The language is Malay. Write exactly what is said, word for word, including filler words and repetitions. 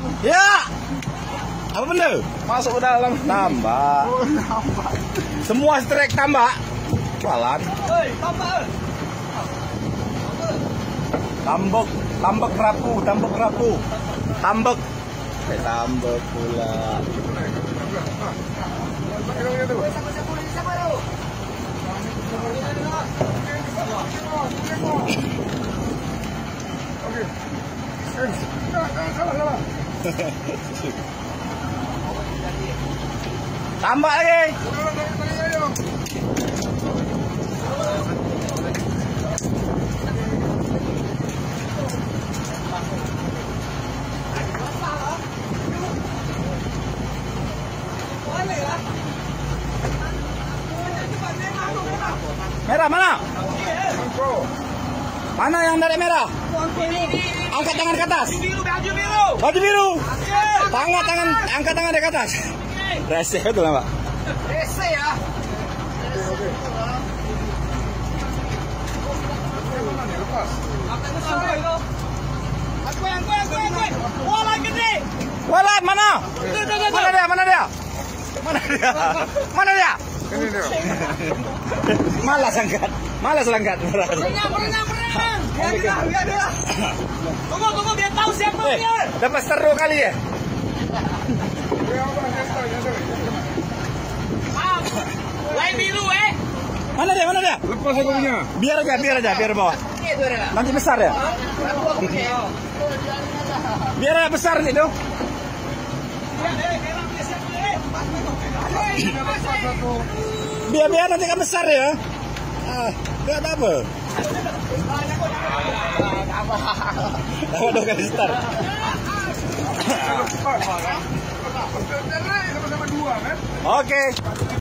Ya. Apa benda? Masuk ke dalam. Tambak. Semua strike tambak. Jualan. Tambak, tambak rapu, tambak rapu. Tambak. Eh, tambak pula. Tambah lagi. Merah mana? Mana yang dari merah? Angkat tangan ke atas. Baju biru. Baju biru. Tangan tangan, angkat tangan dari atas. Rese betul Pak. Rese ya. Aku yang gue, aku yang gue. Wala gede. Wala mana? Mana dia? Mana dia? Mana dia? Mana dia? Malas angkat. Malas angkat. Berenang, berenang, berenang. Biar dia, biar dia. Tunggu, tunggu biar tahu siapa Eh, dia. dapat seru kali ya? Ah, lain biru eh. Mana dia? Mana dia? Lepas aku punya. Biar aja, biar aja, biar bawah. Nanti besar ya? Biar aja besar nih dong. Biar biar nanti kan besar ya. Ah, nggak ada apa. Apa dong kali start? Sama-sama dua kan? Oke.